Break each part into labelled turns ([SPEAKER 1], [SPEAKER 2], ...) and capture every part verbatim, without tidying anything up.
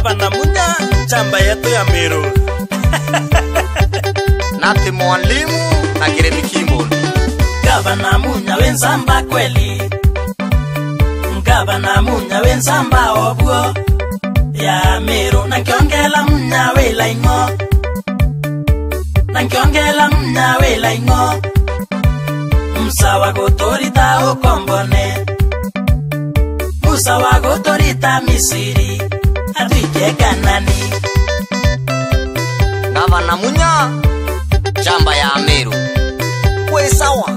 [SPEAKER 1] Gavana Munya, chamba yetu ya Meru.
[SPEAKER 2] Natty Mwalim na Kirimi Kimboni.
[SPEAKER 3] Gavana Munya wenzamba kweli. Gavana Munya wenzamba obuo ya Meru. Nankiongela Munya wela ingo. Nankiongela Munya wela ingo. Msawa gotorita ukombone. Musawa gotorita Misiri. Atuike Kanani.
[SPEAKER 2] Gavana Munya, chamba ya Meru. We sawa.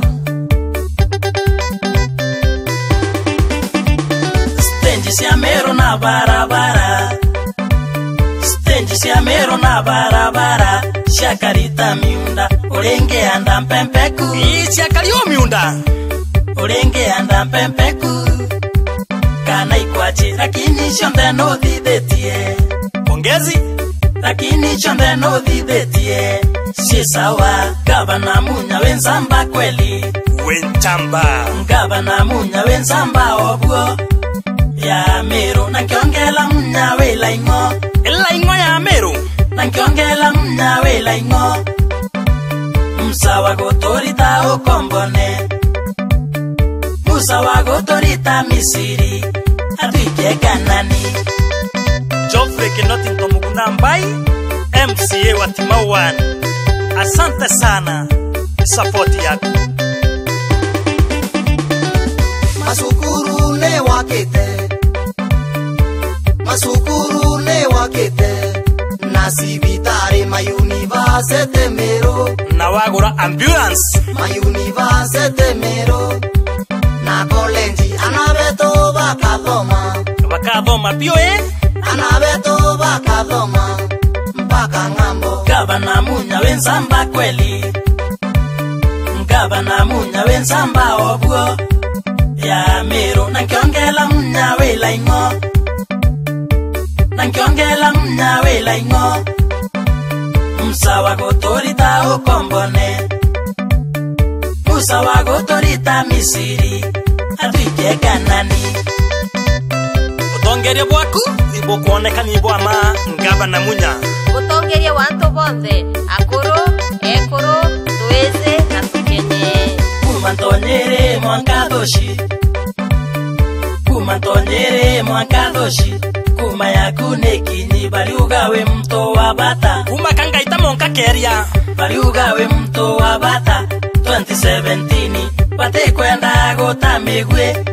[SPEAKER 3] Stenji ya Meru na barabara. Stenji ya Meru na barabara. Shakarita miunda. Olenge anda mpempeku.
[SPEAKER 1] Ii shakari o miunda.
[SPEAKER 3] Olenge anda mpempeku. Kana ikwachi lakini shonde no dhidetie.
[SPEAKER 1] Pongezi.
[SPEAKER 3] Lakini chonde no dhidetie. Si sawa. Gavana Munya wenzamba kweli.
[SPEAKER 1] Wenchamba.
[SPEAKER 3] Gavana Munya wenzamba obuo ya Meru. Nankiongela Munya wela ingo.
[SPEAKER 1] Ela ingo ya Meru.
[SPEAKER 3] Nankiongela Munya wela ingo. Msawa gotorita ukombone. Musawa gotorita Misiri. Atuike Kanani.
[SPEAKER 1] Jofre Kinoti Ntomuguna Mbai, M C A wa Timawan. Asante sana, support yako.
[SPEAKER 2] Masukuru ne wakete. Masukuru ne wakete. Nasibitari ma university Meru.
[SPEAKER 1] Na wagura ambulance.
[SPEAKER 2] Ma university Meru. Na college anabeto bakadoma.
[SPEAKER 1] Bakadoma pio eh?
[SPEAKER 2] Anabeto bakadoma mpaka ngambo.
[SPEAKER 3] Gavana Munya wenzamba kweli. Gavana Munya wenzamba obuo ya Meru. Nankiongela Munya wela ingo. Nankiongela Munya wela ingo. Msawa gotorita ukombone. Musawa gotorita Misiri. Atuike Kanani.
[SPEAKER 1] Utongeria bwaku ibo kuoneka ni bwa ma Gavana Munya.
[SPEAKER 4] Utongeria wanto bonze akuru ekuru tuweze na tukenye.
[SPEAKER 3] Kumantonyere mwankadoshi. Kumantonyere mwankadoshi. Kuma yakune kinyi bali ugawe mto wa bata.
[SPEAKER 1] Kuma kangaita monka keria.
[SPEAKER 3] Bali ugawe mto wa bata. twenty seventeen pate kwenda gota migwe.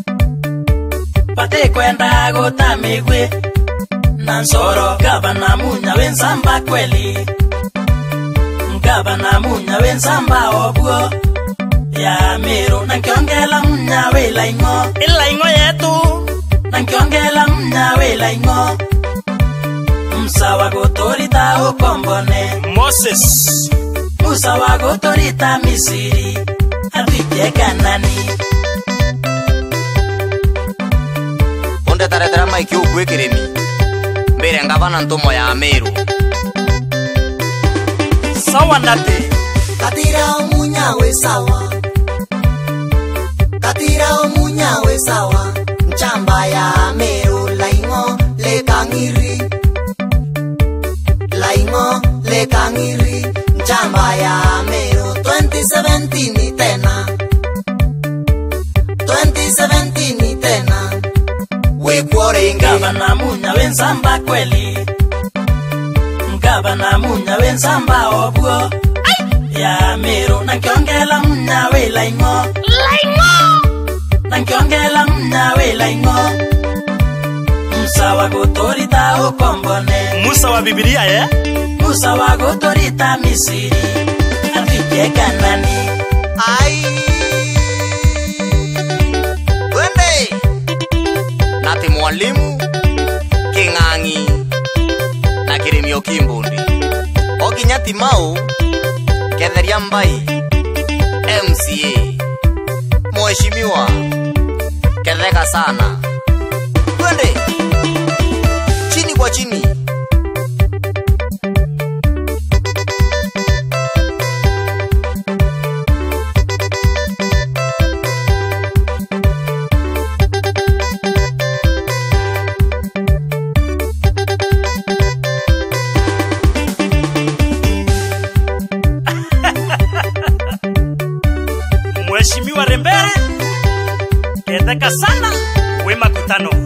[SPEAKER 3] Pate kwenda gota migwe. Nansoro Gavana Munya wenzamba kweli. Gavana Munya wenzamba obuo ya Meru. Nankiongela Munya wela ingo.
[SPEAKER 1] Ela ingo yetu.
[SPEAKER 3] Nankiongela Munya wela ingo. Msawa gotorita ukombone.
[SPEAKER 1] Moses.
[SPEAKER 3] Musawa gotorita Misiri. Atuike Kanani.
[SPEAKER 2] Onde taretera maiki ukwe Kirimi. Mbere Gavana ntomo ya Meru.
[SPEAKER 1] Sawa Natty.
[SPEAKER 2] Katira Munya we sawa. Katira Munya we sawa. Chamba ya Meru laingo le kangiri. Laingo le kangiri. Chamba ya Meru twenty seventeen tena. twenty seventeen tena. We kuore
[SPEAKER 3] Gavana Munya wenzamba kweli. Gavana Munya wenzamba obuo ya Meru. Nankiongela Munya wela ingo. Nankiongela Munya wela ingo. Msawa gotorita ukombone.
[SPEAKER 1] Musa wa Biblia eh?
[SPEAKER 3] Musawa gotorita Misiri. Atuike Kanani.
[SPEAKER 2] ai. Wende Natty Mwalim Kingangi na Kirimi Kimboni. Oginyati mau Ketheria Mbai M C A Mheshimiwa Ketheka sana. Twende chini kwa chini.
[SPEAKER 1] wa rembere keteka sana we makutano